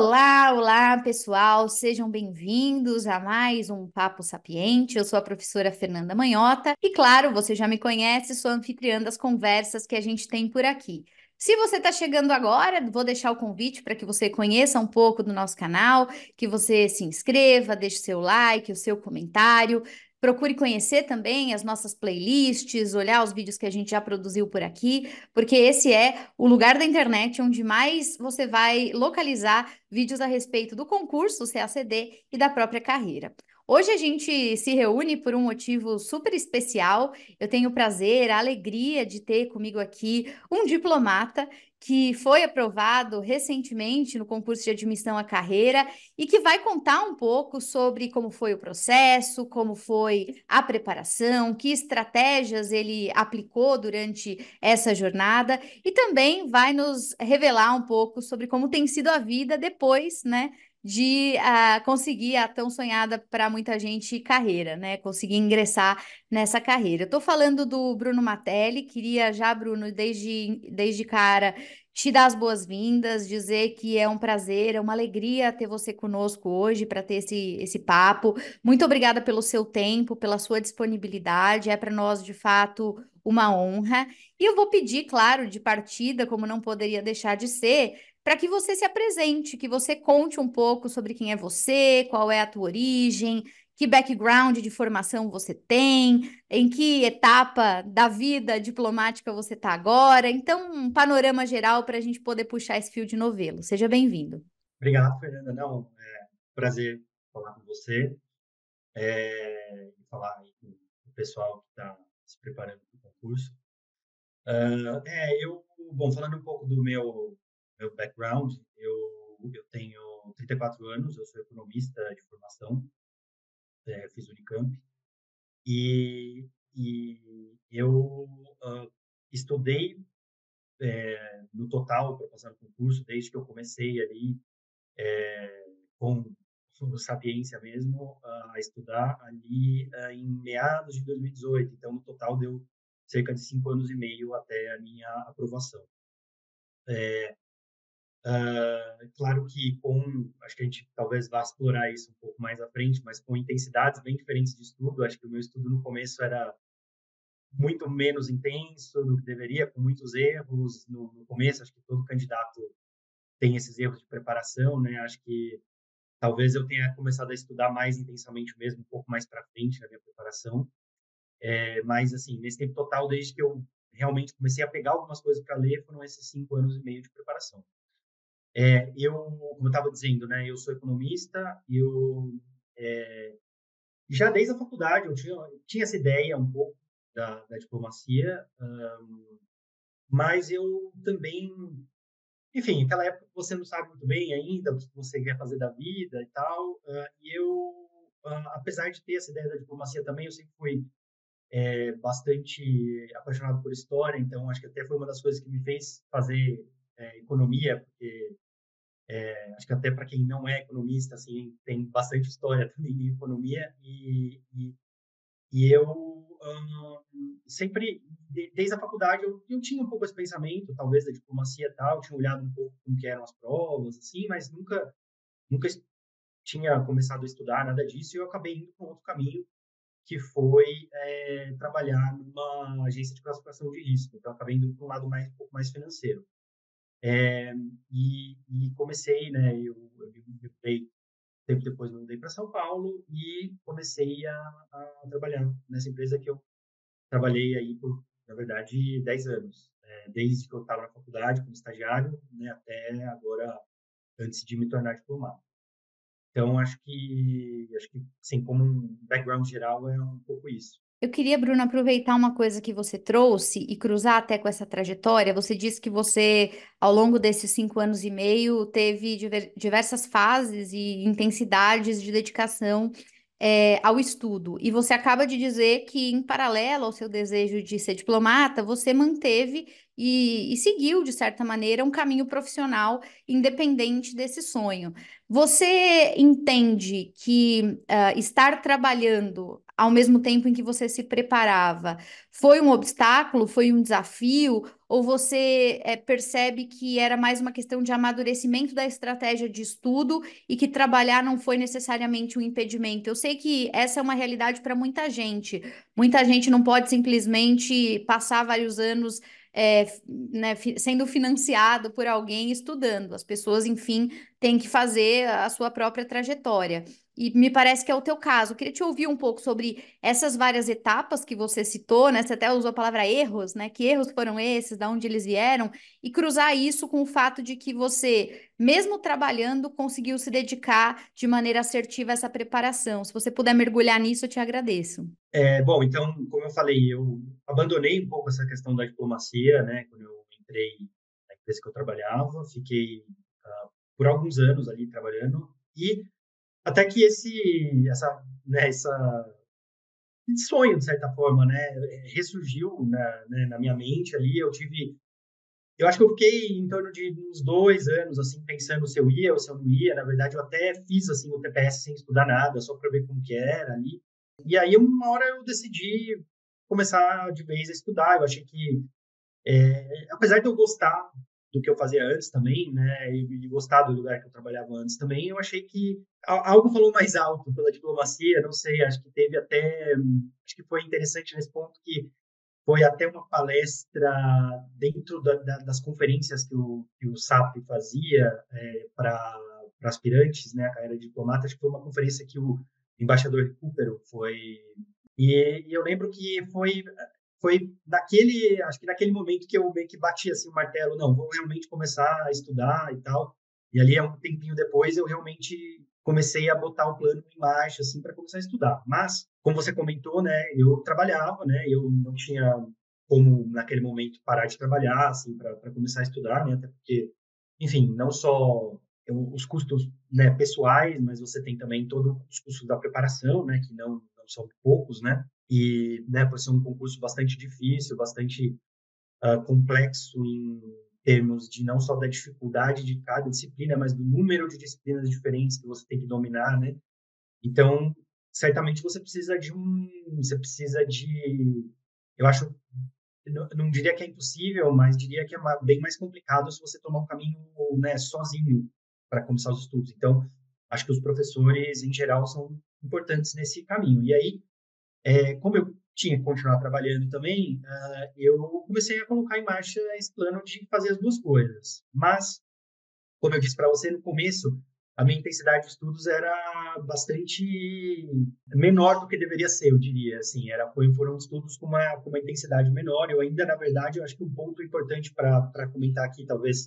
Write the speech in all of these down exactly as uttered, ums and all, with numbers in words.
Olá, olá, pessoal, sejam bem-vindos a mais um Papo Sapiente. Eu sou a professora Fernanda Manhota e, claro, você já me conhece, sou anfitriã das conversas que a gente tem por aqui. Se você está chegando agora, vou deixar o convite para que você conheça um pouco do nosso canal, que você se inscreva, deixe seu like, o seu comentário. Procure conhecer também as nossas playlists, olhar os vídeos que a gente já produziu por aqui, porque esse é o lugar da internet onde mais você vai localizar vídeos a respeito do concurso C A C D e da própria carreira. Hoje a gente se reúne por um motivo super especial. Eu tenho o prazer, a alegria de ter comigo aqui um diplomata que foi aprovado recentemente no concurso de admissão à carreira e que vai contar um pouco sobre como foi o processo, como foi a preparação, que estratégias ele aplicou durante essa jornada e também vai nos revelar um pouco sobre como tem sido a vida depois, né, de uh, conseguir a tão sonhada para muita gente carreira, né, conseguir ingressar nessa carreira. Eu estou falando do Bruno Matelli, queria já, Bruno, desde, desde cara, te dar as boas-vindas, dizer que é um prazer, é uma alegria ter você conosco hoje para ter esse, esse papo. Muito obrigada pelo seu tempo, pela sua disponibilidade, é para nós, de fato, uma honra. E eu vou pedir, claro, de partida, como não poderia deixar de ser, para que você se apresente, que você conte um pouco sobre quem é você, qual é a tua origem, que background de formação você tem, em que etapa da vida diplomática você está agora. Então, um panorama geral para a gente poder puxar esse fio de novelo. Seja bem-vindo. Obrigado, Fernanda. Não, é um prazer falar com você é, e falar aí com o pessoal que está se preparando para o concurso. Ah, é, eu, bom, falando um pouco do meu, meu background, eu, eu tenho trinta e quatro anos, eu sou economista de formação, é, fiz Unicamp, e, e eu ah, estudei é, no total para passar no concurso, desde que eu comecei ali é, com o Sapiência mesmo, a estudar ali eh, em meados de dois mil e dezoito. Então, no total, deu cerca de cinco anos e meio até a minha aprovação. É claro que com, acho que a gente talvez vá explorar isso um pouco mais à frente, mas com intensidades bem diferentes de estudo. Acho que o meu estudo no começo era muito menos intenso do que deveria, com muitos erros no, no começo. Acho que todo candidato tem esses erros de preparação, né? Acho que talvez eu tenha começado a estudar mais intensamente mesmo, um pouco mais para frente na minha preparação. É, mas, assim, nesse tempo total, desde que eu realmente comecei a pegar algumas coisas para ler, foram esses cinco anos e meio de preparação. É, eu, como eu estava dizendo, né, eu sou economista, eu é, já desde a faculdade eu tinha, eu tinha essa ideia um pouco da, da diplomacia, um, mas eu também, enfim, aquela época você não sabe muito bem ainda o que você quer fazer da vida e tal, uh, e eu, uh, apesar de ter essa ideia da diplomacia também, eu sempre fui é, bastante apaixonado por história, então acho que até foi uma das coisas que me fez fazer é, economia, porque é, acho que até para quem não é economista, assim, tem bastante história também em economia, e, e, e eu hum, sempre, de, desde a faculdade, eu, eu tinha um pouco esse pensamento, talvez, da diplomacia e tal, tinha olhado um pouco como que eram as provas, assim, mas nunca, nunca tinha começado a estudar nada disso, e eu acabei indo para um outro caminho, que foi é, trabalhar numa agência de classificação de risco. Então, acabei indo para um lado mais, um pouco mais financeiro. É, e, e comecei, né, eu, eu me mudei, tempo depois me mudei para São Paulo e comecei a, a trabalhar nessa empresa que eu trabalhei aí por, na verdade, dez anos. É, desde que eu estava na faculdade como estagiário, né, até agora, antes de me tornar diplomado. Então, acho que, acho que, assim, como um background geral, é um pouco isso. Eu queria, Bruno, aproveitar uma coisa que você trouxe e cruzar até com essa trajetória. Você disse que você, ao longo desses cinco anos e meio, teve diver- diversas fases e intensidades de dedicação, eh, ao estudo. E você acaba de dizer que, em paralelo ao seu desejo de ser diplomata, você manteve e, e seguiu, de certa maneira, um caminho profissional independente desse sonho. Você entende que uh, estar trabalhando ao mesmo tempo em que você se preparava foi um obstáculo, foi um desafio? Ou você é, percebe que era mais uma questão de amadurecimento da estratégia de estudo e que trabalhar não foi necessariamente um impedimento? Eu sei que essa é uma realidade para muita gente. Muita gente não pode simplesmente passar vários anos é, né, fi- sendo financiado por alguém estudando. As pessoas, enfim, têm que fazer a sua própria trajetória. E me parece que é o teu caso. Eu queria te ouvir um pouco sobre essas várias etapas que você citou, né? Você até usou a palavra erros, né? Que erros foram esses, de onde eles vieram, e cruzar isso com o fato de que você, mesmo trabalhando, conseguiu se dedicar de maneira assertiva a essa preparação. Se você puder mergulhar nisso, eu te agradeço. É, bom, então, como eu falei, eu abandonei um pouco essa questão da diplomacia, né, quando eu entrei na empresa que eu trabalhava, fiquei ah, por alguns anos ali trabalhando e até que esse, essa, né, essa sonho, de certa forma, né, ressurgiu na, né, na minha mente ali, eu tive, eu acho que eu fiquei em torno de uns dois anos, assim, pensando se eu ia ou se eu não ia, na verdade, eu até fiz, assim, o T P S sem estudar nada, só para ver como que era ali, e aí uma hora eu decidi começar de vez a estudar, eu achei que, é, apesar de eu gostar do que eu fazia antes também, né, e, e gostar do lugar que eu trabalhava antes também, eu achei que a- algo falou mais alto pela diplomacia, não sei, acho que teve até, hum, acho que foi interessante nesse ponto que foi até uma palestra dentro da, da, das conferências que o, que o S A P fazia é, para aspirantes, né, a carreira de diplomata, acho que foi uma conferência que o embaixador Recupero foi e, e eu lembro que foi foi naquele, acho que naquele momento que eu meio que bati assim o martelo, não, vou realmente começar a estudar e tal. E ali, um tempinho depois, eu realmente comecei a botar o plano em marcha, assim, para começar a estudar. Mas, como você comentou, né, eu trabalhava, né, eu não tinha como, naquele momento, parar de trabalhar, assim, para começar a estudar, né, até porque, enfim, não só eu- os custos, né, pessoais, mas você tem também todos os custos da preparação, né, que não, não são poucos, né, e, né, por ser um concurso bastante difícil, bastante ah, complexo em termos de não só da dificuldade de cada disciplina, mas do número de disciplinas diferentes que você tem que dominar, né? Então, certamente você precisa de um, você precisa de, eu acho, não, não diria que é impossível, mas diria que é ma- bem mais complicado se você tomar um caminho, né, sozinho para começar os estudos. Então, acho que os professores, em geral, são importantes nesse caminho. E aí, é, como eu tinha que continuar trabalhando também, ah, eu comecei a colocar em marcha esse plano de fazer as duas coisas. Mas, como eu disse para você no começo, a minha intensidade de estudos era bastante menor do que deveria ser, eu diria. Assim, era, foi, foram estudos com uma, com uma intensidade menor. Eu ainda, na verdade, eu acho que um ponto importante para comentar aqui, talvez,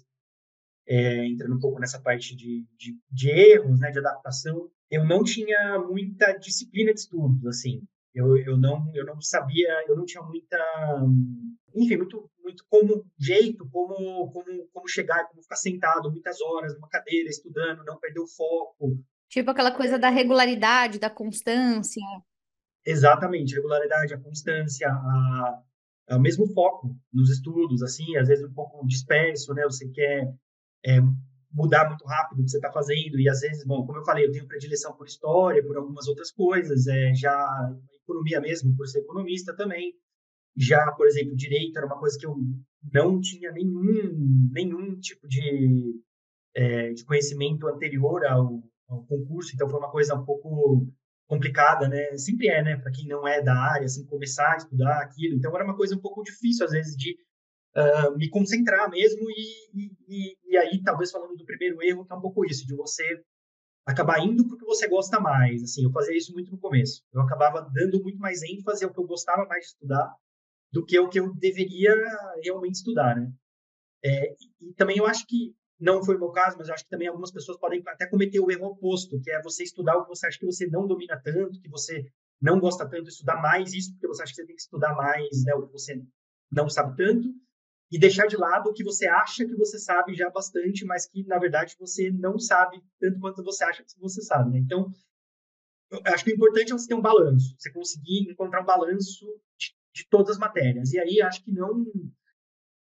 é, entrando um pouco nessa parte de, de, de erros, né, de adaptação, eu não tinha muita disciplina de estudos, assim. Eu, eu não eu não sabia, eu não tinha muita, enfim, muito muito como jeito, como como como chegar, como ficar sentado muitas horas numa cadeira estudando, não perder o foco. Tipo aquela coisa da regularidade, da constância. Exatamente, a regularidade, a constância, a, a o mesmo foco nos estudos, assim, às vezes um pouco disperso, né? Você quer é, mudar muito rápido o que você está fazendo. E às vezes, bom, como eu falei, eu tenho predileção por história, por algumas outras coisas, é, já economia mesmo, por ser economista também. Já, por exemplo, direito era uma coisa que eu não tinha nenhum, nenhum tipo de, é, de conhecimento anterior ao, ao concurso, então foi uma coisa um pouco complicada, né? Sempre é, né? Para quem não é da área, assim, começar a estudar aquilo. Então era uma coisa um pouco difícil, às vezes, de uh, me concentrar mesmo e, e, e aí talvez falando do primeiro erro que é um pouco isso de você acabar indo porque você gosta mais assim eu fazia isso muito no começo eu acabava dando muito mais ênfase ao que eu gostava mais de estudar do que o que eu deveria realmente estudar, né? É, e, e também eu acho que não foi o meu caso, mas eu acho que também algumas pessoas podem até cometer o erro oposto, que é você estudar o que você acha que você não domina tanto, que você não gosta tanto, estudar mais isso porque você acha que você tem que estudar mais, né, o que você não sabe tanto, e deixar de lado o que você acha que você sabe já bastante, mas que, na verdade, você não sabe tanto quanto você acha que você sabe, né? Então, eu acho que o importante é você ter um balanço, você conseguir encontrar um balanço de, de todas as matérias. E aí, acho que não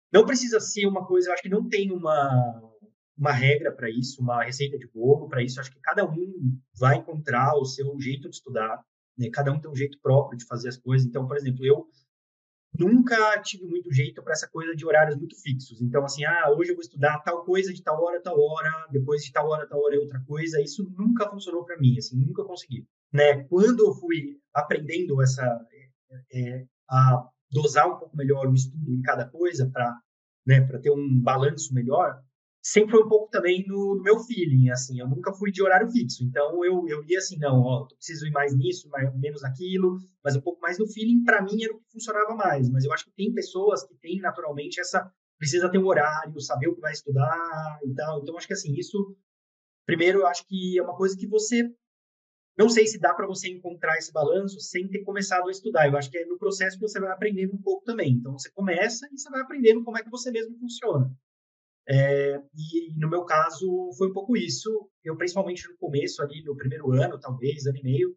Não precisa ser uma coisa, eu acho que não tem uma, uma regra para isso, uma receita de bolo para isso. Eu acho que cada um vai encontrar o seu jeito de estudar, né? Cada um tem um jeito próprio de fazer as coisas. Então, por exemplo, eu nunca tive muito jeito para essa coisa de horários muito fixos. Então, assim, ah, hoje eu vou estudar tal coisa de tal hora a tal hora, depois de tal hora a tal hora é outra coisa. Isso nunca funcionou para mim, assim, nunca consegui. Né? Quando eu fui aprendendo essa, é, a dosar um pouco melhor o estudo em cada coisa para, né, para ter um balanço melhor, sempre foi um pouco também no, no, meu feeling, assim, eu nunca fui de horário fixo, então eu, eu ia assim, não, ó, preciso ir mais nisso, mais, menos naquilo, mas um pouco mais no feeling, para mim era o que funcionava mais, mas eu acho que tem pessoas que têm naturalmente essa, precisa ter um horário, saber o que vai estudar e tal, então acho que assim, isso, primeiro eu acho que é uma coisa que você não sei se dá para você encontrar esse balanço sem ter começado a estudar. Eu acho que é no processo que você vai aprendendo um pouco também. Então, você começa e você vai aprendendo como é que você mesmo funciona. É, e, no meu caso, foi um pouco isso. Eu, principalmente no começo, ali no primeiro ano, talvez, ano e meio,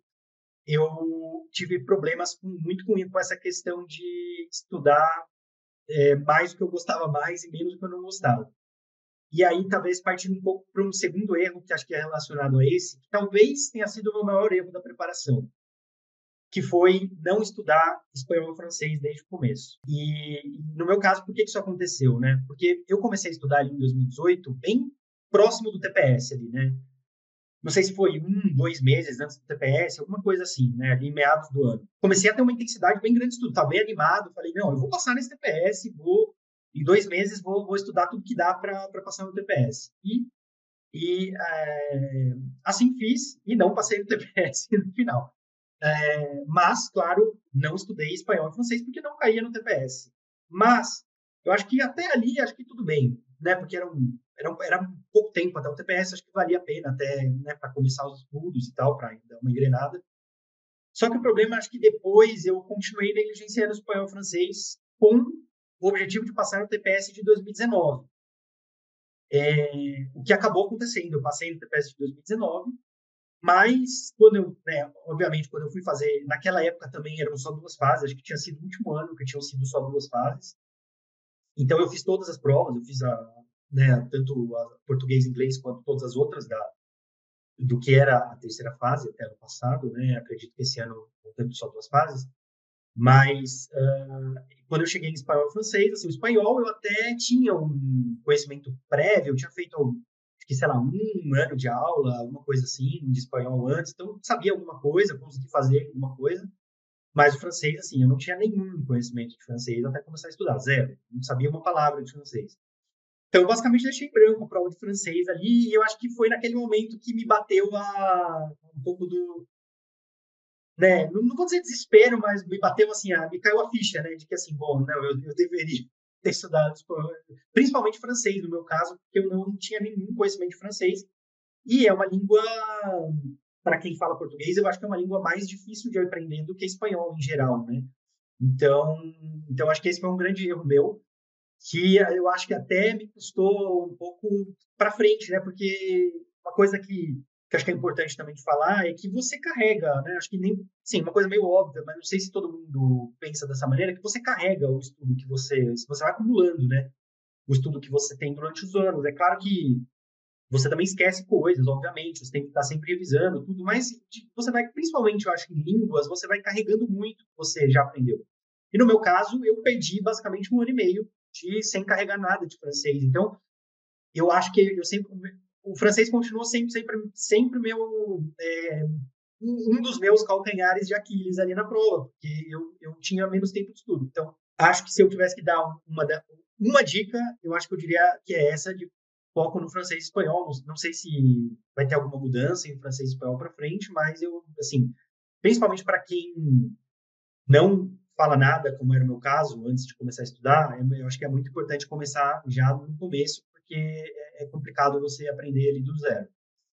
eu tive problemas com, muito com, com essa questão de estudar é, mais o que eu gostava mais e menos o que eu não gostava. E aí, talvez, partindo um pouco para um segundo erro, que acho que é relacionado a esse, que talvez tenha sido o meu maior erro da preparação, que foi não estudar espanhol e francês desde o começo. E, no meu caso, por que isso aconteceu, né? Porque eu comecei a estudar ali em dois mil e dezoito, bem próximo do T P S ali, né? Não sei se foi um, dois meses antes do T P S, alguma coisa assim, né? Ali em meados do ano. Comecei a ter uma intensidade bem grande de estudo, estava bem animado, falei, não, eu vou passar nesse T P S, vou, em dois meses vou, vou estudar tudo que dá para passar no T P S. E, e é, assim fiz, e não passei no T P S no final. É, mas, claro, não estudei espanhol e francês porque não caía no T P S. Mas, eu acho que até ali, acho que tudo bem, né? Porque era um, era um, era um pouco tempo até o T P S, acho que valia a pena até, né, para começar os estudos e tal, para dar uma engrenada. Só que o problema, acho que depois eu continuei negligenciando o espanhol e francês com o objetivo de passar no T P S de dois mil e dezenove. É, o que acabou acontecendo, eu passei no T P S de dois mil e dezenove, mas, quando eu, né, obviamente, quando eu fui fazer, naquela época também eram só duas fases, acho que tinha sido o último ano que tinham sido só duas fases. Então, eu fiz todas as provas, eu fiz a, né, tanto a português e inglês quanto todas as outras da, do que era a terceira fase até ano passado, né? Acredito que esse ano temos só duas fases. Mas, uh, quando eu cheguei em espanhol e francês, assim, o espanhol eu até tinha um conhecimento prévio, eu tinha feito que, sei lá, um ano de aula, alguma coisa assim, de espanhol antes, então sabia alguma coisa, consegui fazer alguma coisa, mas o francês, assim, eu não tinha nenhum conhecimento de francês até começar a estudar, zero, não sabia uma palavra de francês. Então, eu basicamente deixei em branco a prova de francês ali, e eu acho que foi naquele momento que me bateu a, um pouco do, né, não, não vou dizer desespero, mas me bateu assim, a, me caiu a ficha, né, de que assim, bom, não, eu, eu deveria ter estudado, principalmente francês, no meu caso, porque eu não tinha nenhum conhecimento de francês, e é uma língua, para quem fala português, eu acho que é uma língua mais difícil de aprender do que espanhol em geral, né? Então, então acho que esse foi um grande erro meu, que eu acho que até me custou um pouco para frente, né? Porque uma coisa que, que acho que é importante também de falar é que você carrega, né? Acho que nem, sim, uma coisa meio óbvia, mas não sei se todo mundo pensa dessa maneira, que você carrega o estudo que você, você vai acumulando, né? O estudo que você tem durante os anos. É claro que você também esquece coisas, obviamente, você tem que estar sempre revisando tudo, mas você vai, principalmente, eu acho que em línguas, você vai carregando muito o que você já aprendeu. E no meu caso, eu perdi basicamente um ano e meio de sem carregar nada de francês. Então, eu acho que eu sempre o francês continuou sempre sempre sempre meu é, um dos meus calcanhares de Aquiles ali na prova, porque eu, eu tinha menos tempo de estudo. Então, acho que se eu tivesse que dar uma, uma dica, eu acho que eu diria que é essa de foco no francês e espanhol. Não, não sei se vai ter alguma mudança em francês e espanhol para frente, mas eu, assim, principalmente para quem não fala nada, como era o meu caso, antes de começar a estudar, eu acho que é muito importante começar já no começo, porque é complicado você aprender ali do zero.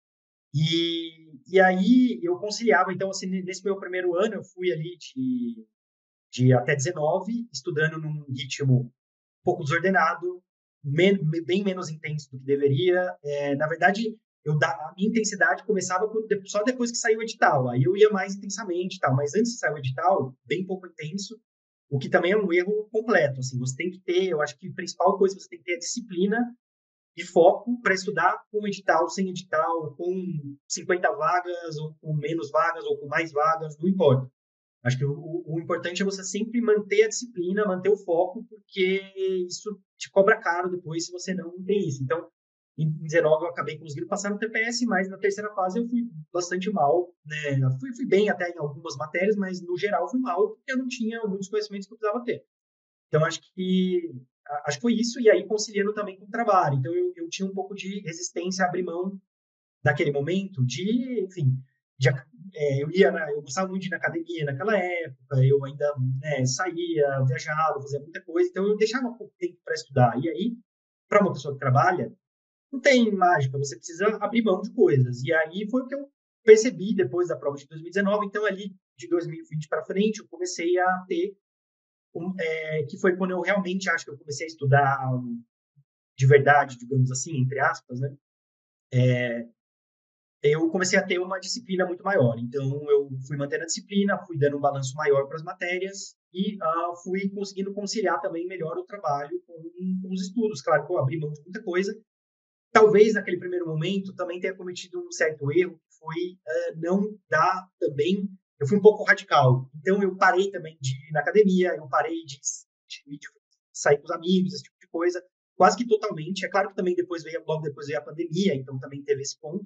E, e aí eu conciliava, então, assim, nesse meu primeiro ano, eu fui ali de, de até dezenove, estudando num ritmo um pouco desordenado, men, bem menos intenso do que deveria. É, na verdade, eu da, a minha intensidade começava só depois que saiu o edital, aí eu ia mais intensamente e tal, mas antes de sair o edital, bem pouco intenso, o que também é um erro completo, assim, você tem que ter, eu acho que a principal coisa, você tem que ter a disciplina e foco para estudar com edital, sem edital, com cinquenta vagas, ou com menos vagas, ou com mais vagas, não importa. Acho que o, o importante é você sempre manter a disciplina, manter o foco, porque isso te cobra caro depois se você não tem isso. Então, em dezenove eu acabei conseguindo passar no T P S, mas na terceira fase eu fui bastante mal, né? Fui, fui bem até em algumas matérias, mas no geral fui mal, porque eu não tinha muitos conhecimentos que eu precisava ter. Então, acho que acho que foi isso, e aí conciliando também com o trabalho. Então, eu, eu tinha um pouco de resistência a abrir mão naquele momento de, enfim, de, é, eu ia na, eu gostava muito de ir na academia naquela época, eu ainda, né, saía, viajava, fazia muita coisa, então eu deixava pouco tempo para estudar. E aí, para uma pessoa que trabalha, não tem mágica, você precisa abrir mão de coisas. E aí foi o que eu percebi depois da prova de dois mil e dezenove. Então, ali de dois mil e vinte para frente, eu comecei a ter, um, é, que foi quando eu realmente acho que eu comecei a estudar um, de verdade, digamos assim, entre aspas, né? Eu comecei a ter uma disciplina muito maior. Então, eu fui mantendo a disciplina, fui dando um balanço maior para as matérias e uh, fui conseguindo conciliar também melhor o trabalho com, com os estudos. Claro que eu abri mão de muita coisa. Talvez, naquele primeiro momento, também tenha cometido um certo erro, que foi uh, não dar também... Eu fui um pouco radical. Então, eu parei também de ir na academia, eu parei de, de, de sair com os amigos, esse tipo de coisa, quase que totalmente. É claro que também depois veio, logo depois veio a pandemia, então também teve esse ponto.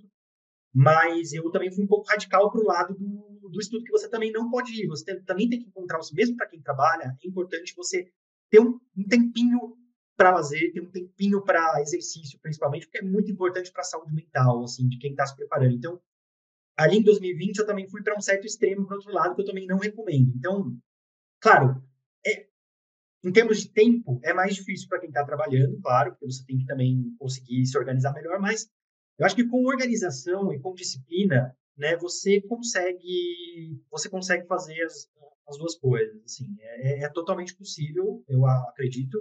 Mas eu também fui um pouco radical para o lado do, do estudo, que você também não pode ir. Você tem, também tem que encontrar, mesmo para quem trabalha, é importante você ter um, um tempinho para lazer, ter um tempinho para exercício, principalmente, porque é muito importante para a saúde mental, assim, de quem está se preparando. Então, ali em dois mil e vinte, eu também fui para um certo extremo, para outro lado, que eu também não recomendo. Então, claro, é, em termos de tempo, é mais difícil para quem está trabalhando, claro, porque você tem que também conseguir se organizar melhor, mas eu acho que com organização e com disciplina, né, você consegue, você consegue fazer as, as duas coisas. Assim, é, é totalmente possível, eu acredito,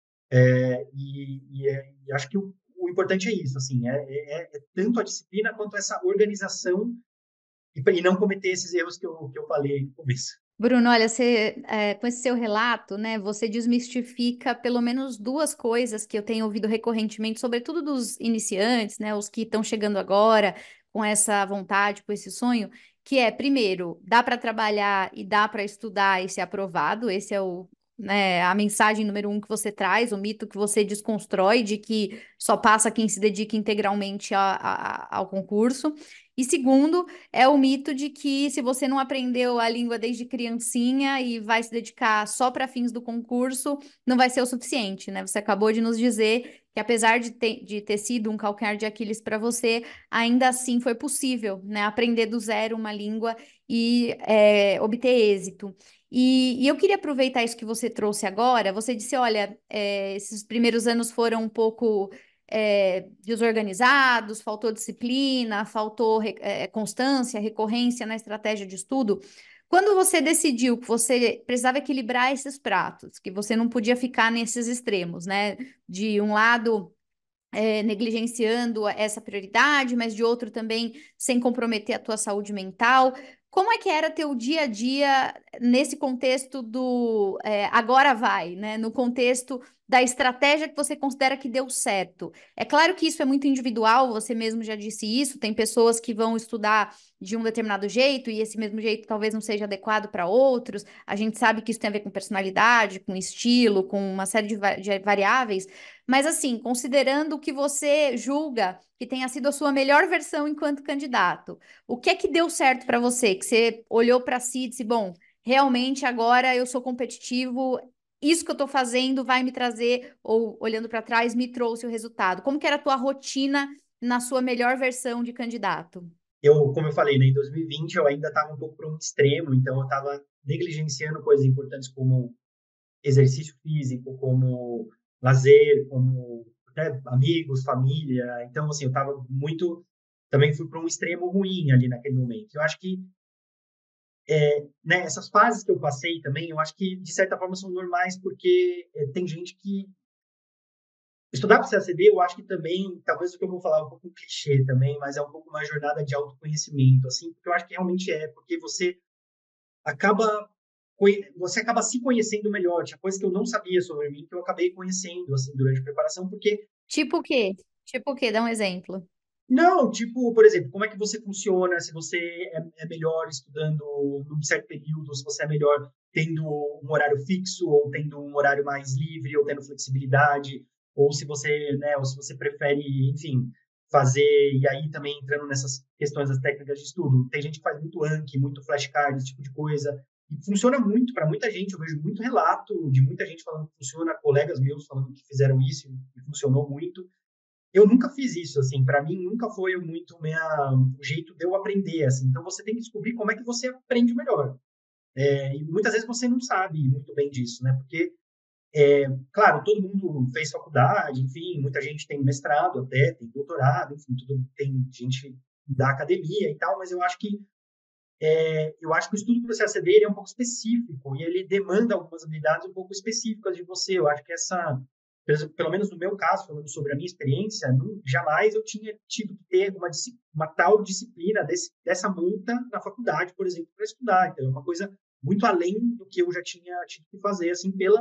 é, e, e, é, e acho que o, o importante é isso, assim, é, é, é tanto a disciplina quanto essa organização e, e não cometer esses erros que eu, que eu falei no começo. Bruno, olha, você, é, com esse seu relato, né, você desmistifica pelo menos duas coisas que eu tenho ouvido recorrentemente, sobretudo dos iniciantes, né, os que estão chegando agora com essa vontade, com esse sonho, que é, primeiro, dá para trabalhar e dá para estudar e ser aprovado, esse é o, né, a mensagem número um que você traz, o mito que você desconstrói de que só passa quem se dedica integralmente a, a, ao concurso. E segundo, é o mito de que se você não aprendeu a língua desde criancinha e vai se dedicar só para fins do concurso, não vai ser o suficiente, né? Você acabou de nos dizer que apesar de ter, de ter sido um calcanhar de Aquiles para você, ainda assim foi possível, né? Aprender do zero uma língua e é, obter êxito. E, e eu queria aproveitar isso que você trouxe agora. Você disse, olha, é, esses primeiros anos foram um pouco é, desorganizados, faltou disciplina, faltou é, constância, recorrência na estratégia de estudo. Quando você decidiu que você precisava equilibrar esses pratos, que você não podia ficar nesses extremos, né? De um lado é, negligenciando essa prioridade, mas de outro também sem comprometer a tua saúde mental. Como é que era teu dia a dia nesse contexto do é, agora vai, né? No contexto da estratégia que você considera que deu certo. É claro que isso é muito individual, você mesmo já disse isso, tem pessoas que vão estudar de um determinado jeito e esse mesmo jeito talvez não seja adequado para outros. A gente sabe que isso tem a ver com personalidade, com estilo, com uma série de, va de variáveis, mas assim, considerando o que você julga que tenha sido a sua melhor versão enquanto candidato, o que é que deu certo para você? Que você olhou para si e disse, bom, realmente agora eu sou competitivo, isso que eu estou fazendo vai me trazer, ou olhando para trás, me trouxe o resultado. Como que era a tua rotina na sua melhor versão de candidato? Eu, como eu falei, né, em dois mil e vinte eu ainda estava um pouco para um extremo, então eu estava negligenciando coisas importantes como exercício físico, como lazer, como né, amigos, família. Então, assim, eu estava muito. Também fui para um extremo ruim ali naquele momento. Eu acho que é, né, essas fases que eu passei também, eu acho que de certa forma são normais, porque é, tem gente que. Estudar para o C A C D, eu acho que também, talvez o que eu vou falar é um pouco clichê também, mas é um pouco uma jornada de autoconhecimento, assim, porque eu acho que realmente é, porque você acaba você acaba se conhecendo melhor. Tinha coisas que eu não sabia sobre mim que eu acabei conhecendo, assim, durante a preparação, porque Tipo o quê? Tipo o quê? Dá um exemplo. não, tipo, por exemplo, como é que você funciona, se você é, é melhor estudando num certo período, se você é melhor tendo um horário fixo, ou tendo um horário mais livre, ou tendo flexibilidade, ou se você, né, ou se você prefere, enfim, fazer, e aí também entrando nessas questões das técnicas de estudo. Tem gente que faz muito Anki, muito flashcard, esse tipo de coisa, e funciona muito para muita gente. Eu vejo muito relato de muita gente falando que funciona, colegas meus falando que fizeram isso e funcionou muito. Eu nunca fiz isso, assim, para mim nunca foi muito minha, o jeito de eu aprender, assim. Então você tem que descobrir como é que você aprende melhor. É, e muitas vezes você não sabe muito bem disso, né? Porque, é, claro, todo mundo fez faculdade, enfim, muita gente tem mestrado até, tem doutorado, enfim, tudo, tem gente da academia e tal, mas eu acho que é, eu acho que o estudo do processo dele é um pouco específico e ele demanda algumas habilidades um pouco específicas de você. Eu acho que essa, pelo menos no meu caso, falando sobre a minha experiência, não, jamais eu tinha tido que ter uma, uma tal disciplina desse, dessa monta na faculdade, por exemplo, para estudar. Então, é uma coisa muito além do que eu já tinha tido que fazer, assim, pela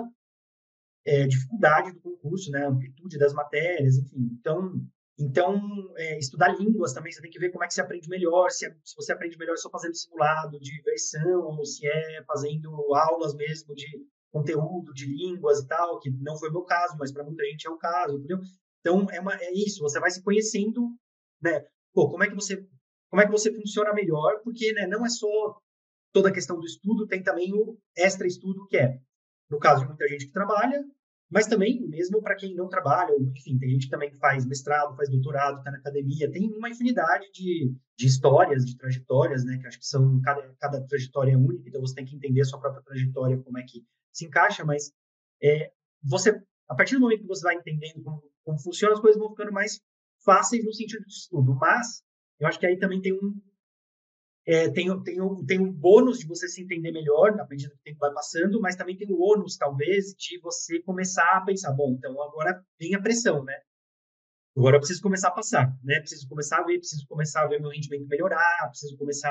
é, dificuldade do concurso, né, a amplitude das matérias, enfim. Então, então é, estudar línguas também, você tem que ver como é que você aprende melhor, se, é, se você aprende melhor só fazendo simulado de versão, ou se é fazendo aulas mesmo de conteúdo de línguas e tal, que não foi o meu caso, mas para muita gente é o caso, entendeu? Então, é, uma, é isso, você vai se conhecendo, né? Pô, como é que você, como é que você funciona melhor, porque, né, não é só toda a questão do estudo, tem também o extra estudo, que é, no caso de muita gente que trabalha, mas também, mesmo para quem não trabalha, ou, enfim, tem gente que também faz mestrado, faz doutorado, está na academia, tem uma infinidade de, de histórias, de trajetórias, né, que acho que são, cada, cada trajetória é única, então você tem que entender a sua própria trajetória, como é que se encaixa, mas é, você, a partir do momento que você vai entendendo como, como funciona, as coisas vão ficando mais fáceis no sentido de estudo, mas eu acho que aí também tem um, é, tem, tem, o, tem o bônus de você se entender melhor na medida que o tempo vai passando, mas também tem o ônus, talvez, de você começar a pensar, bom, então agora vem a pressão, né? Agora eu preciso começar a passar, né? Preciso começar a ver, preciso começar a ver meu rendimento melhorar, preciso começar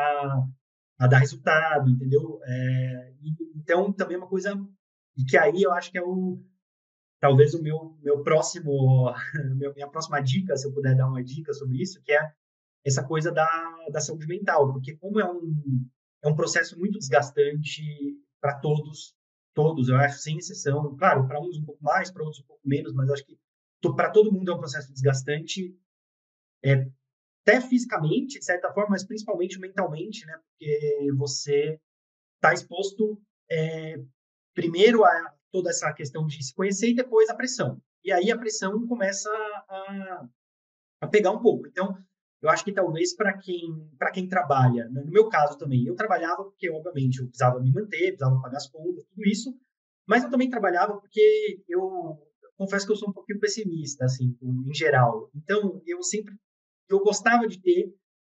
a dar resultado, entendeu? É, e, então, também é uma coisa, e que aí eu acho que é o, talvez o meu, meu próximo, minha próxima dica, se eu puder dar uma dica sobre isso, que é essa coisa da, da saúde mental, porque como é um, é um processo muito desgastante para todos, todos, eu acho, sem exceção, claro, para uns um pouco mais, para outros um pouco menos, mas acho que para todo mundo é um processo desgastante, é, até fisicamente, de certa forma, mas principalmente mentalmente, né, porque você está exposto é, primeiro a toda essa questão de se conhecer e depois a pressão. E aí a pressão começa a, a pegar um pouco. Então, eu acho que talvez para quem para quem trabalha, né? No meu caso também, eu trabalhava porque obviamente eu precisava me manter, precisava pagar as contas, tudo isso, mas eu também trabalhava porque eu, eu confesso que eu sou um pouquinho pessimista assim, em geral. Então, eu sempre eu gostava de ter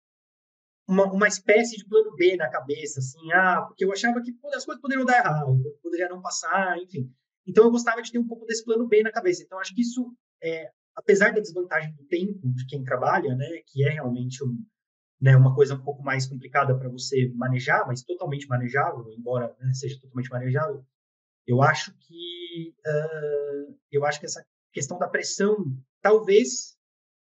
uma, uma espécie de plano B na cabeça, assim, ah, porque eu achava que pô, as coisas poderiam dar errado, poderia não passar, enfim. Então, eu gostava de ter um pouco desse plano B na cabeça. Então, acho que isso, é, apesar da desvantagem do tempo de quem trabalha, né, que é realmente um, né, uma coisa um pouco mais complicada para você manejar, mas totalmente manejável, embora né, seja totalmente manejável, eu acho que uh, eu acho que essa questão da pressão, talvez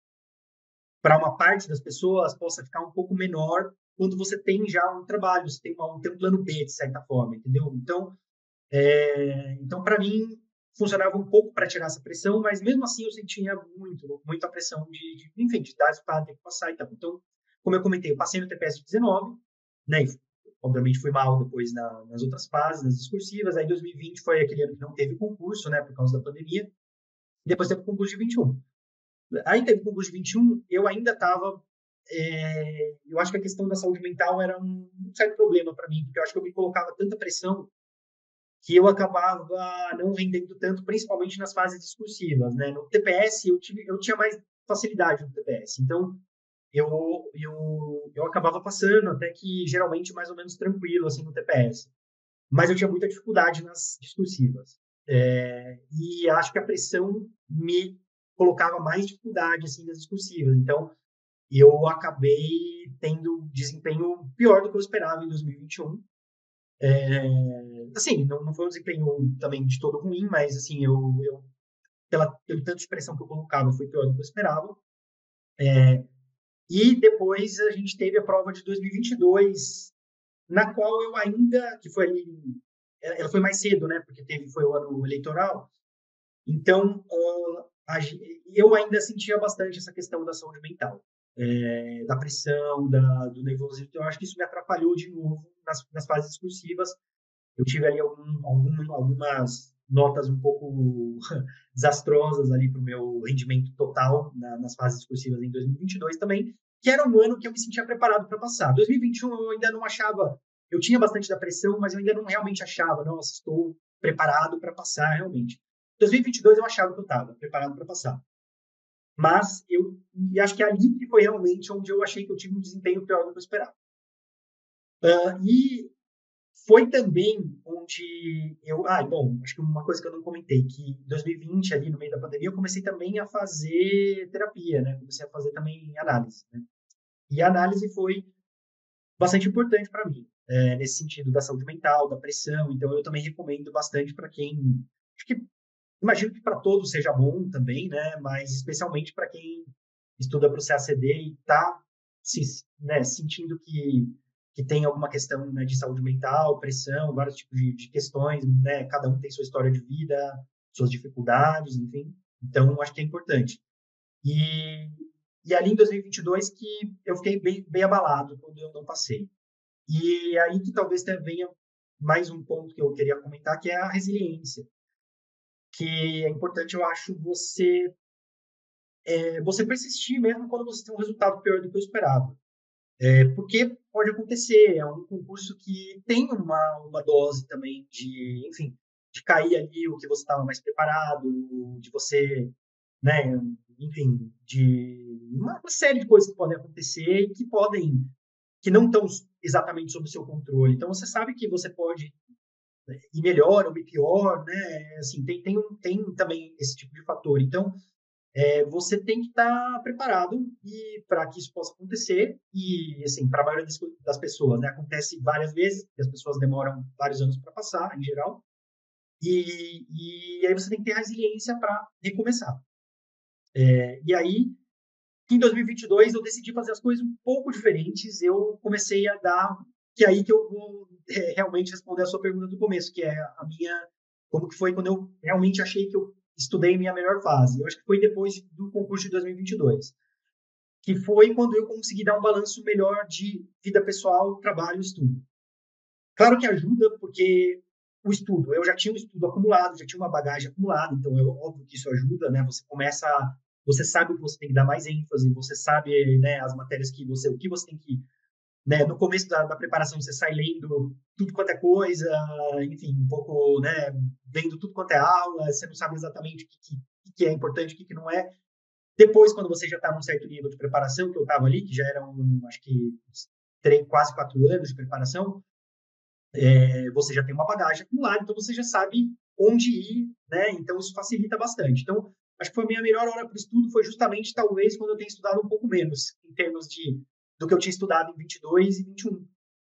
para uma parte das pessoas possa ficar um pouco menor quando você tem já um trabalho, você tem, uma, tem um plano B, de certa forma, entendeu? Então, é, então para mim, funcionava um pouco para tirar essa pressão, mas mesmo assim eu sentia muito, muita pressão de, de enfim, de dar resultado, ter que passar e tal. Então, como eu comentei, eu passei no T P S de dezenove, né? E, obviamente fui mal depois na, nas outras fases, nas discursivas. Aí dois mil e vinte foi aquele ano que não teve concurso, né? Por causa da pandemia. E depois teve o concurso de vinte e um. Aí teve o concurso de vinte e um, eu ainda estava. É, eu acho que a questão da saúde mental era um, um certo problema para mim, porque eu acho que eu me colocava tanta pressão que eu acabava não rendendo tanto, principalmente nas fases discursivas, né? No T P S eu tive, eu tinha mais facilidade no T P S, então eu eu eu acabava passando até que geralmente mais ou menos tranquilo assim no T P S, mas eu tinha muita dificuldade nas discursivas. É, e acho que a pressão me colocava mais dificuldade assim nas discursivas. Então, eu acabei tendo desempenho pior do que eu esperava em dois mil e vinte e um. É, assim, não, não foi um desempenho também de todo ruim, mas assim, eu, eu pela, pelo tanto de pressão que eu colocava, foi pior do que eu esperava. E depois a gente teve a prova de dois mil e vinte e dois, na qual eu ainda, que foi ali, ela foi mais cedo, né, porque teve, foi o ano eleitoral, então uh, a, eu ainda sentia bastante essa questão da saúde mental, é, da pressão, da, do nervosismo, então eu acho que isso me atrapalhou de novo nas, nas fases discursivas. Eu tive ali algum, algum, algumas notas um pouco desastrosas ali para o meu rendimento total na, nas fases discursivas em dois mil e vinte e dois também, que era um ano que eu me sentia preparado para passar. dois mil e vinte e um eu ainda não achava, eu tinha bastante da pressão, mas eu ainda não realmente achava, nossa, estou preparado para passar realmente. dois mil e vinte e dois eu achava que eu estava preparado para passar. Mas eu e acho que é ali que foi realmente onde eu achei que eu tive um desempenho pior do que eu esperava. Uh, e foi também onde eu. Ah, bom, acho que uma coisa que eu não comentei, que em dois mil e vinte, ali no meio da pandemia, eu comecei também a fazer terapia, né? Comecei a fazer também análise, né? E a análise foi bastante importante para mim, é, nesse sentido da saúde mental, da pressão. Então, eu também recomendo bastante para quem. Acho que imagino que para todos seja bom também, né? Mas especialmente para quem estuda para o C A C D e está se, né, sentindo que, que tem alguma questão, né, de saúde mental, pressão, vários tipos de, de questões, né? Cada um tem sua história de vida, suas dificuldades, enfim. Então, acho que é importante. E, e ali em dois mil e vinte e dois que eu fiquei bem, bem abalado quando eu não passei. E aí que talvez venha mais um ponto que eu queria comentar, que é a resiliência, que é importante, eu acho, você é, você persistir mesmo quando você tem um resultado pior do que eu esperava. É, porque pode acontecer, é um concurso que tem uma, uma dose também de, enfim, de cair ali o que você estava mais preparado, de você, né, enfim, de uma, uma série de coisas que podem acontecer e que podem, que não estão exatamente sob o seu controle. Então, você sabe que você pode ir melhor ou ir pior, né? Assim, tem, tem, um, tem também esse tipo de fator. Então, é, você tem que estar preparado e para que isso possa acontecer. E, assim, para a maioria das, das pessoas, né? Acontece várias vezes, porque as pessoas demoram vários anos para passar, em geral. E, e aí você tem que ter resiliência para recomeçar. É, e aí, em dois mil e vinte e dois, eu decidi fazer as coisas um pouco diferentes. Eu comecei a dar, que é aí que eu vou é, realmente responder a sua pergunta do começo, que é a minha, como que foi quando eu realmente achei que eu estudei minha melhor fase. Eu acho que foi depois do concurso de dois mil e vinte e dois, que foi quando eu consegui dar um balanço melhor de vida pessoal, trabalho e estudo. Claro que ajuda, porque o estudo, eu já tinha um estudo acumulado, já tinha uma bagagem acumulada, então é óbvio que isso ajuda, né? Você começa, você sabe o que você tem que dar mais ênfase, você sabe, né, as matérias que você, o que você tem que, né, no começo da, da preparação você sai lendo tudo quanto é coisa, enfim, um pouco, né, vendo tudo quanto é aula, você não sabe exatamente o que, que, que é importante, o que, que não é. Depois, quando você já está num certo nível de preparação, que eu estava ali, que já eram, acho que, três, quase quatro anos de preparação, é, você já tem uma bagagem acumulada, então você já sabe onde ir, né? Então isso facilita bastante. Então, acho que foi a minha melhor hora para o estudo, foi justamente talvez quando eu tenho estudado um pouco menos, em termos de do que eu tinha estudado em vinte e dois e vinte e um.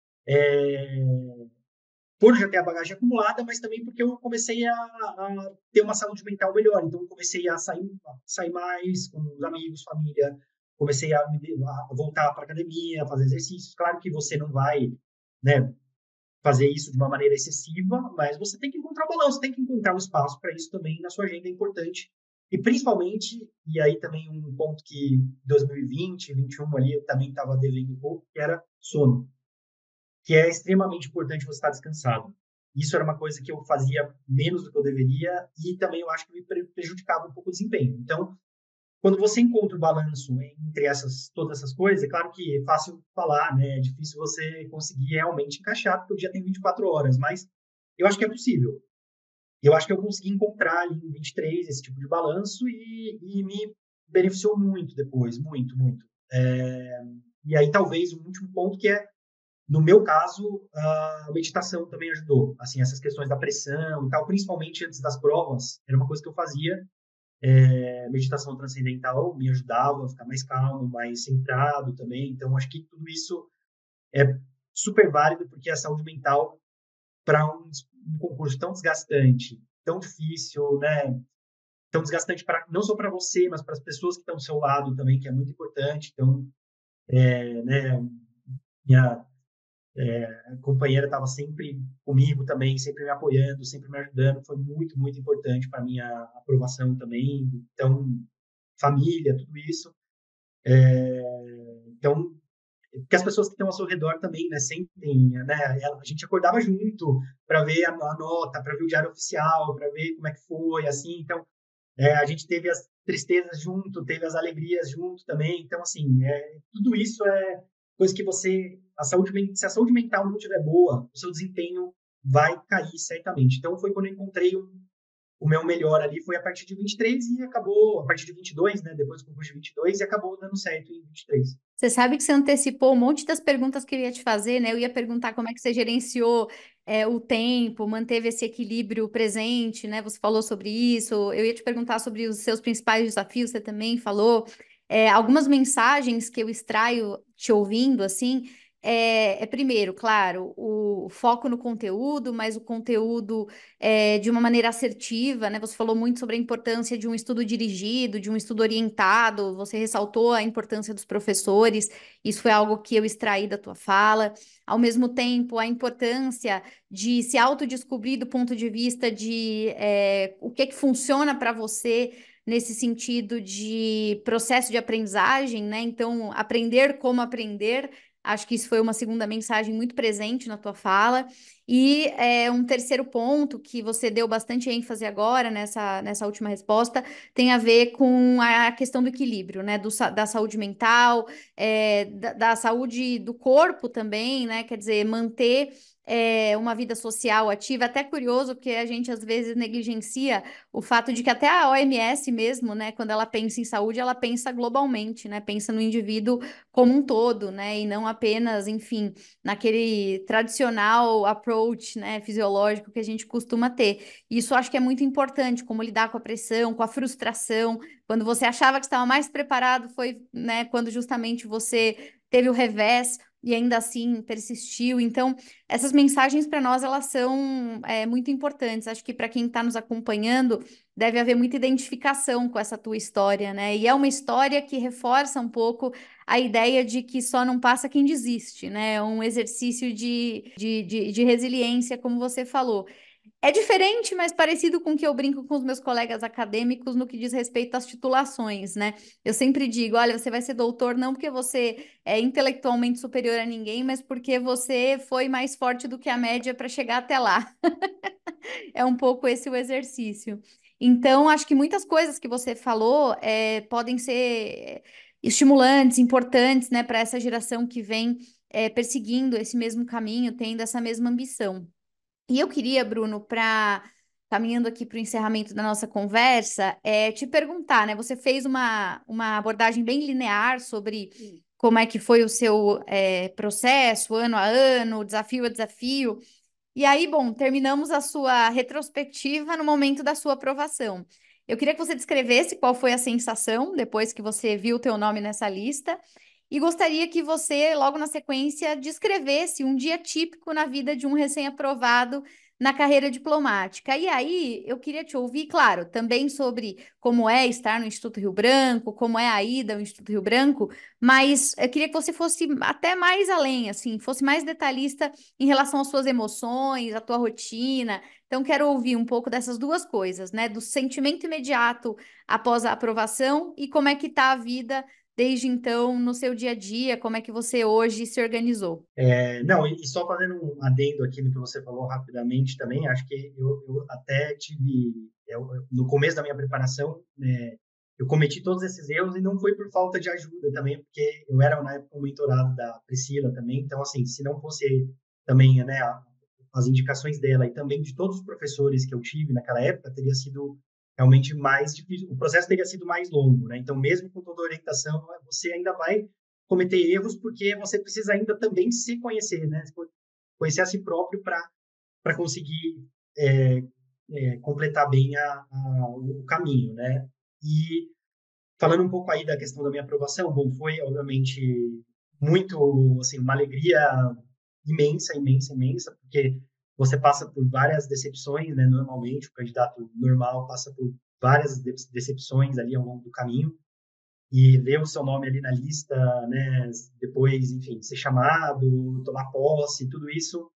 É, por já ter a bagagem acumulada, mas também porque eu comecei a, a ter uma saúde mental melhor. Então, eu comecei a sair, a sair mais com os amigos, família, comecei a, a voltar para academia, a fazer exercícios. Claro que você não vai, né, fazer isso de uma maneira excessiva, mas você tem que encontrar o balanço, tem que encontrar um espaço para isso também na sua agenda é importante. E principalmente, e aí também um ponto que dois mil e vinte, vinte e um ali eu também estava devendo um pouco, que era sono, que é extremamente importante você estar descansado. Isso era uma coisa que eu fazia menos do que eu deveria e também eu acho que me prejudicava um pouco o desempenho. Então, quando você encontra o balanço entre essas, todas essas coisas, é claro que é fácil falar, né? É difícil você conseguir realmente encaixar, porque o dia tem vinte e quatro horas, mas eu acho que é possível. Eu acho que eu consegui encontrar ali em vinte e três esse tipo de balanço e, e me beneficiou muito depois, muito, muito. É, e aí talvez um último ponto que é, no meu caso, a meditação também ajudou. Assim, essas questões da pressão e tal, principalmente antes das provas, era uma coisa que eu fazia. É, meditação transcendental me ajudava a ficar mais calmo, mais centrado também. Então, acho que tudo isso é super válido, porque a saúde mental para um, um concurso tão desgastante, tão difícil, né? Tão desgastante para não só para você, mas para as pessoas que estão do seu lado também, que é muito importante. Então, é, né, minha é, companheira estava sempre comigo também, sempre me apoiando, sempre me ajudando. Foi muito, muito importante para minha aprovação também. Então, família, tudo isso. É, então, porque as pessoas que estão ao seu redor também, né, sentem, né, a gente acordava junto para ver a, a nota, para ver o diário oficial, para ver como é que foi, assim. Então, é, a gente teve as tristezas junto, teve as alegrias junto também. Então, assim, é, tudo isso é coisa que você, a saúde, se a saúde mental não estiver boa, o seu desempenho vai cair certamente. Então, foi quando eu encontrei um, o meu melhor ali, foi a partir de vinte e três e acabou, a partir de vinte e dois, né, depois do concurso de vinte e dois, e acabou dando certo em vinte e três. Você sabe que você antecipou um monte das perguntas que eu ia te fazer, né? Eu ia perguntar como é que você gerenciou é, o tempo, manteve esse equilíbrio presente, né? Você falou sobre isso. Eu ia te perguntar sobre os seus principais desafios, você também falou. É, algumas mensagens que eu extraio te ouvindo, assim, é, é primeiro, claro, o foco no conteúdo, mas o conteúdo é, de uma maneira assertiva, né? Você falou muito sobre a importância de um estudo dirigido, de um estudo orientado, você ressaltou a importância dos professores, isso foi algo que eu extraí da tua fala. Ao mesmo tempo, a importância de se autodescobrir do ponto de vista de é, o que que funciona para você nesse sentido de processo de aprendizagem, né? Então, aprender como aprender. Acho que isso foi uma segunda mensagem muito presente na tua fala. E é, um terceiro ponto que você deu bastante ênfase agora nessa, nessa última resposta tem a ver com a questão do equilíbrio, né? Do, da saúde mental, é, da, da saúde do corpo também, né? Quer dizer, manter é, uma vida social ativa. Até curioso, porque a gente às vezes negligencia o fato de que até a O M S mesmo, né? Quando ela pensa em saúde, ela pensa globalmente, né? Pensa no indivíduo como um todo, né? E não apenas, enfim, naquele tradicional approach, né, fisiológico que a gente costuma ter. Isso acho que é muito importante, como lidar com a pressão, com a frustração. Quando você achava que estava mais preparado, foi, né, quando justamente você teve o revés e ainda assim persistiu. Então, essas mensagens para nós elas são é, muito importantes. Acho que para quem está nos acompanhando deve haver muita identificação com essa tua história, né? E é uma história que reforça um pouco a ideia de que só não passa quem desiste, né? É um exercício de, de, de, de resiliência, como você falou. É diferente, mas parecido com o que eu brinco com os meus colegas acadêmicos no que diz respeito às titulações, né? Eu sempre digo, olha, você vai ser doutor não porque você é intelectualmente superior a ninguém, mas porque você foi mais forte do que a média para chegar até lá. É um pouco esse o exercício. Então, acho que muitas coisas que você falou é, podem ser estimulantes, importantes, né, para essa geração que vem é, perseguindo esse mesmo caminho, tendo essa mesma ambição. E eu queria, Bruno, para caminhando aqui para o encerramento da nossa conversa, é, te perguntar, né? Você fez uma, uma abordagem bem linear sobre como é que foi o seu é, processo, ano a ano, desafio a desafio. E aí, bom, terminamos a sua retrospectiva no momento da sua aprovação. Eu queria que você descrevesse qual foi a sensação depois que você viu o teu nome nessa lista e gostaria que você, logo na sequência, descrevesse um dia típico na vida de um recém-aprovado na carreira diplomática. E aí, eu queria te ouvir, claro, também sobre como é estar no Instituto Rio Branco, como é a ida ao Instituto Rio Branco, mas eu queria que você fosse até mais além, assim, fosse mais detalhista em relação às suas emoções, à tua rotina. Então, quero ouvir um pouco dessas duas coisas, né? Do sentimento imediato após a aprovação e como é que está a vida desde então no seu dia a dia, como é que você hoje se organizou. É, não, e só fazendo um adendo aqui no que você falou rapidamente também, acho que eu, eu até tive, eu, no começo da minha preparação, né, eu cometi todos esses erros e não foi por falta de ajuda também, porque eu era na época o mentorado da Priscila também, então assim, se não fosse também, né, as indicações dela e também de todos os professores que eu tive naquela época, teria sido realmente mais difícil, o processo teria sido mais longo, né? Então, mesmo com toda a orientação, você ainda vai cometer erros porque você precisa ainda também se conhecer, né? Conhecer a si próprio para para conseguir é, é, completar bem a, a, o caminho, né? E falando um pouco aí da questão da minha aprovação, bom, foi obviamente muito assim uma alegria imensa, imensa, imensa, porque você passa por várias decepções, né? Normalmente, o candidato normal passa por várias decepções ali ao longo do caminho, e ver o seu nome ali na lista, né? Depois, enfim, ser chamado, tomar posse, tudo isso,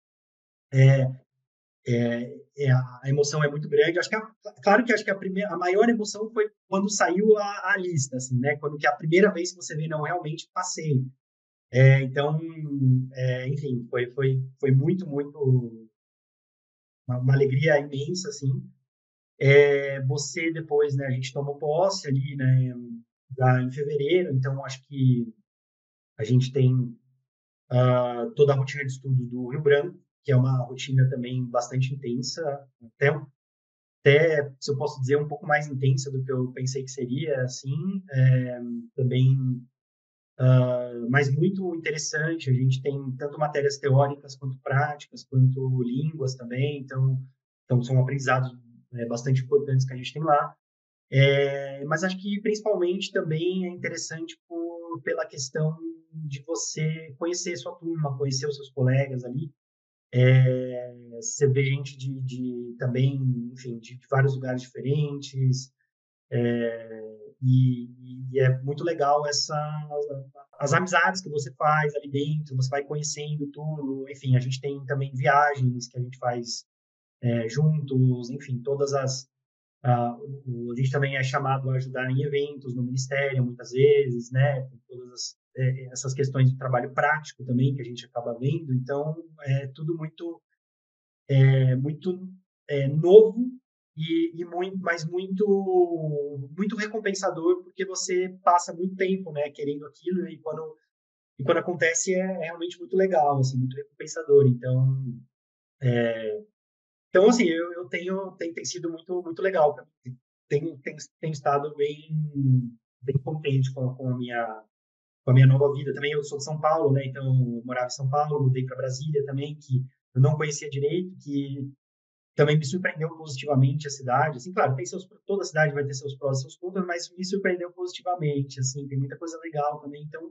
é, é, a emoção é muito grande. Acho que a, claro que acho que a primeira, a maior emoção foi quando saiu a, a lista, assim, né? Quando que é a primeira vez que você vê, não, realmente passei. É, então, é, enfim, foi, foi, foi muito, muito uma, uma alegria imensa, assim. É, você depois, né? A gente tomou posse ali, né? Da, em fevereiro, então acho que a gente tem uh, toda a rotina de estudos do Rio Branco, que é uma rotina também bastante intensa, até, até se eu posso dizer, um pouco mais intensa do que eu pensei que seria, assim, é, também, uh, mas muito interessante. A gente tem tanto matérias teóricas quanto práticas, quanto línguas também, então, então são aprendizados é, bastante importantes que a gente tem lá. É, mas acho que principalmente também é interessante por, pela questão de você conhecer sua turma, conhecer os seus colegas ali. É, você vê gente de, de também, enfim, de, de, vários lugares diferentes. É, e, e, é muito legal essa as amizades que você faz ali dentro, você vai conhecendo tudo. Enfim, a gente tem também viagens que a gente faz é, juntos, enfim, todas as ah, o, a gente também é chamado a ajudar em eventos no ministério, muitas vezes, né? Tem todas as, é, essas questões de trabalho prático também que a gente acaba vendo. Então, é tudo muito, é, muito é, novo e, e muito, mas muito, muito recompensador, porque você passa muito tempo, né? Querendo aquilo e quando e quando acontece é, é realmente muito legal, assim, muito recompensador. Então, então assim, eu, eu tenho tem, tem sido muito muito legal para mim. Tenho, tenho, tenho estado bem bem contente com, com a minha com a minha nova vida. Também eu sou de São Paulo, né? Então eu morava em São Paulo, mudei para Brasília também, que eu não conhecia direito, que também me surpreendeu positivamente a cidade. Assim, claro, tem seus, toda cidade vai ter seus prós e seus contras, mas me surpreendeu positivamente. Assim, tem muita coisa legal também. Então,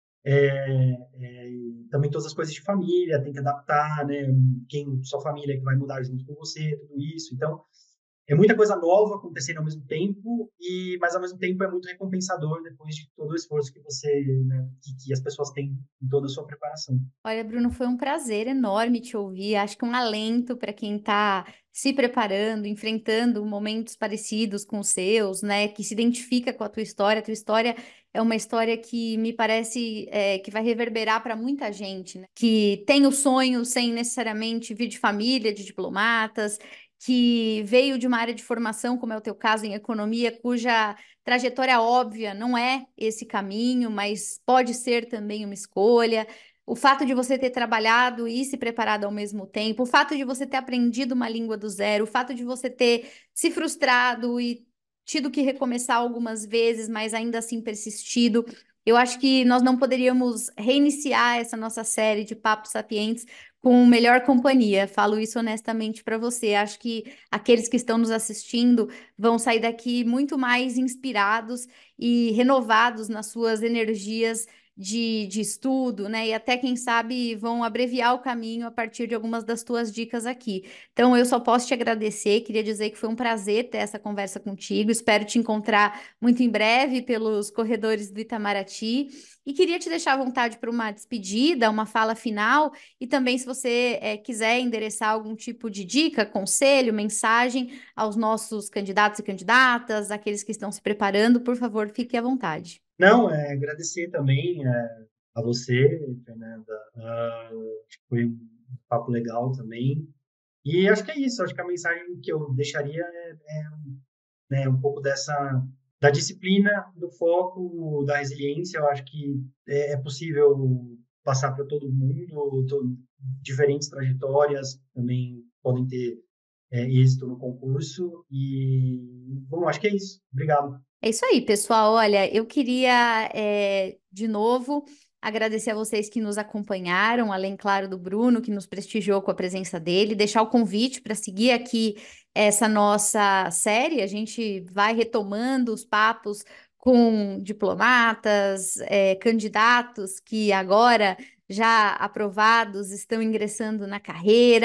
é, é, também todas as coisas de família, tem que adaptar, né? Quem sua família que vai mudar junto com você, tudo isso. Então, é muita coisa nova acontecendo ao mesmo tempo, e mas ao mesmo tempo é muito recompensador depois de todo o esforço que você, né, que, que as pessoas têm em toda a sua preparação. Olha, Bruno, foi um prazer enorme te ouvir. Acho que um alento para quem está se preparando, enfrentando momentos parecidos com os seus, né? Que se identifica com a tua história. A tua história é uma história que me parece é, que vai reverberar para muita gente, né? Que tem o sonho sem necessariamente vir de família, de diplomatas, que veio de uma área de formação, como é o teu caso em economia, cuja trajetória óbvia não é esse caminho, mas pode ser também uma escolha. O fato de você ter trabalhado e se preparado ao mesmo tempo, o fato de você ter aprendido uma língua do zero, o fato de você ter se frustrado e tido que recomeçar algumas vezes, mas ainda assim persistido. Eu acho que nós não poderíamos reiniciar essa nossa série de Papos Sapientes com melhor companhia. Falo isso honestamente para você. Acho que aqueles que estão nos assistindo vão sair daqui muito mais inspirados e renovados nas suas energias de, de estudo, né? E até, quem sabe, vão abreviar o caminho a partir de algumas das tuas dicas aqui. Então, eu só posso te agradecer, queria dizer que foi um prazer ter essa conversa contigo. Espero te encontrar muito em breve pelos corredores do Itamaraty. E queria te deixar à vontade para uma despedida, uma fala final, e também, se você eh, quiser endereçar algum tipo de dica, conselho, mensagem aos nossos candidatos e candidatas, aqueles que estão se preparando, por favor, fique à vontade. Não, é agradecer também é, a você, Fernanda. Ah, acho que foi um papo legal também. E acho que é isso. Acho que a mensagem que eu deixaria é, é né, um pouco dessa da disciplina, do foco, da resiliência. Eu acho que é, é possível passar para todo mundo, to, diferentes trajetórias também podem ter é, êxito no concurso. E, bom, acho que é isso. Obrigado. É isso aí, pessoal. Olha, eu queria, é, de novo, agradecer a vocês que nos acompanharam, além, claro, do Bruno, que nos prestigiou com a presença dele, deixar o convite para seguir aqui essa nossa série. A gente vai retomando os papos com diplomatas, é, candidatos que agora, já aprovados, estão ingressando na carreira.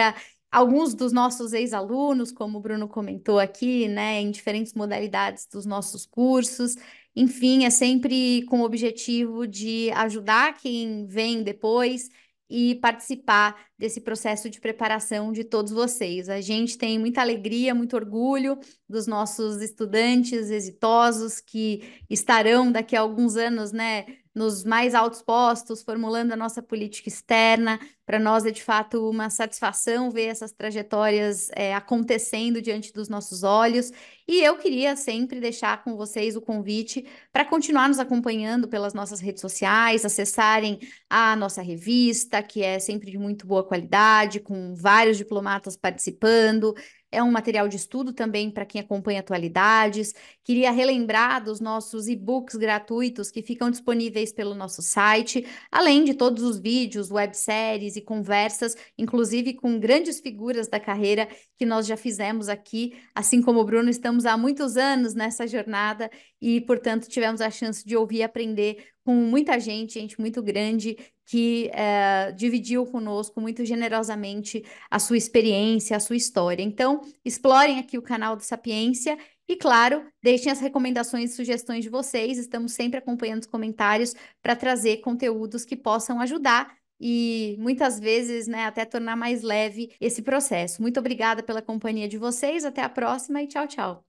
alguns dos nossos ex-alunos, como o Bruno comentou aqui, né, em diferentes modalidades dos nossos cursos. Enfim, é sempre com o objetivo de ajudar quem vem depois e participar desse processo de preparação de todos vocês. A gente tem muita alegria, muito orgulho dos nossos estudantes exitosos que estarão daqui a alguns anos, né, nos mais altos postos, formulando a nossa política externa. Para nós é de fato uma satisfação ver essas trajetórias é, acontecendo diante dos nossos olhos. E eu queria sempre deixar com vocês o convite para continuar nos acompanhando pelas nossas redes sociais, acessarem a nossa revista, que é sempre de muito boa qualidade, com vários diplomatas participando. É um material de estudo também para quem acompanha atualidades. Queria relembrar dos nossos e-books gratuitos que ficam disponíveis pelo nosso site, além de todos os vídeos, webséries e conversas, inclusive com grandes figuras da carreira que nós já fizemos aqui. Assim como o Bruno, estamos há muitos anos nessa jornada e, portanto, tivemos a chance de ouvir e aprender com muita gente, gente muito grande, que é, dividiu conosco muito generosamente a sua experiência, a sua história. Então, explorem aqui o canal do Sapiência e, claro, deixem as recomendações e sugestões de vocês. Estamos sempre acompanhando os comentários para trazer conteúdos que possam ajudar e muitas vezes, né, até tornar mais leve esse processo. Muito obrigada pela companhia de vocês. Até a próxima e tchau, tchau.